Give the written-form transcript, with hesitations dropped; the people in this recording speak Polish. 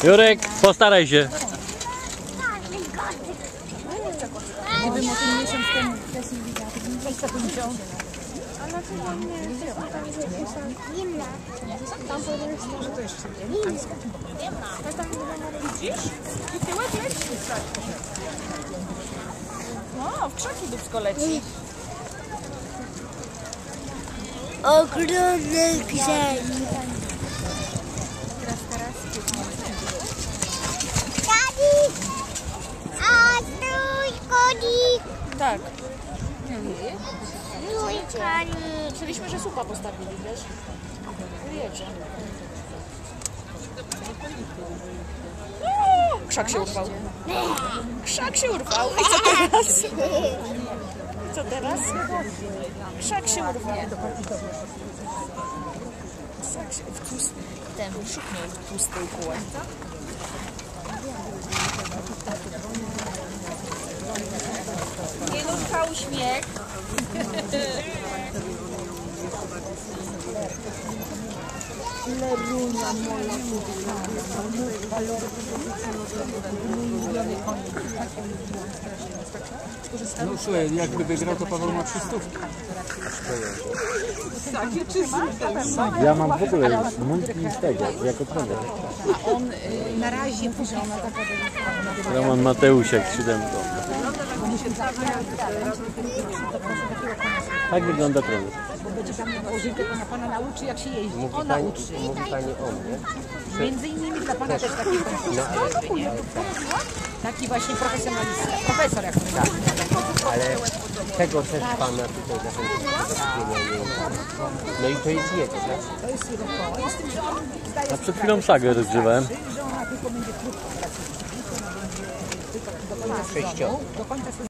Jurek, postaraj się. Gdybym o tym miesiąc temu wcześniej widziała, to bym coś taką ciągnę. A na co mam nie są zimne. Tam powiem, że to jeszcze zimne. A tam Widzisz? I tyłek leci. No, w krzaki dubsko leci. ogromny grzech. Tadzi! A stój, konik! Tak. Stój, konik! Chcieliśmy, że słupa postawili, wiesz? Jedzie. Krzak się urwał. Krzak się urwał. I co teraz? Co teraz? Krzak się urwał. Krzak się ten szuknął w pustej kółek. Nie nutka uśmiech. Lerunia moja No słuchaj, jakby wygrał, to Paweł ma 300. Ja mam w ogóle multi z tego, jako trener. a on na razie Roman Mateusiak z 7. Tak wygląda trener. będzie tam nałożył, tylko na pana nauczy, jak się jeździ. On nauczy. Mówi pani o mnie. Między innymi dla pana też taki konsultant, nie? Taki właśnie profesjonalista. Profesor, jak to mówi. Ale tego też pana tutaj zachęciłem. No i to jest jego, tak? To jest jego koło. Z tym, że on zdaje A przed chwilą szagę rozgrzewałem. że ona tylko będzie krótko pracować. Do końca sezonu. Sześciowo. Do końca sezonu.